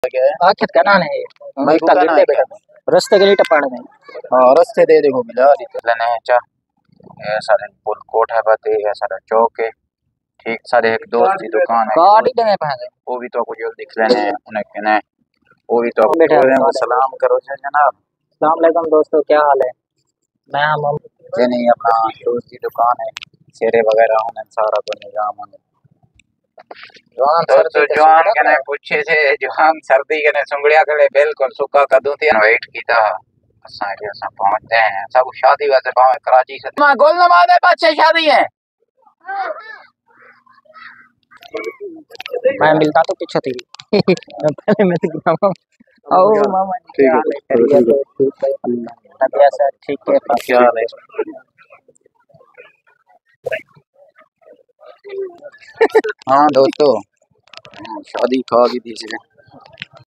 आखिर का नाम है भाई का गिरते बेटा रस्ते के लिए टपाड़ में। हाँ रस्ते दे देखो मिला लेने चा ये सारे पुल कोट है बात ये सारा चौक है ठीक सारे एक दोस्त की दुकान है गाड़ी देंगे पहले वो भी तो कुछ दिख लेने उन्हें कहने वो भी तो बेटा सलाम करो जनाब। अस्सलाम वालेकुम दोस्तों, क्या हाल है? मैं हम ये नहीं अपना दोस्त की दुकान है शेरे वगैरह होने सारा तो निजाम होने दोस्तों जवान कने पूछे थे जवान सर्दी कने सुंगड़िया कले बिल्कुल सुक्का कदू थी वेट कीता असा के असा पहुंचते हैं सब शादी वैसे भावे कराची से मां गोल नमाज है पाछे शादी है मैं मिलता तो पीछे थी पहले मैं तो गिरा ओ मामा जी क्या हाल है? खैरियत है? ठीक है अल्लाह तबीयत से ठीक है क्या हाल है हाँ दोस्तों शादी खा गई थी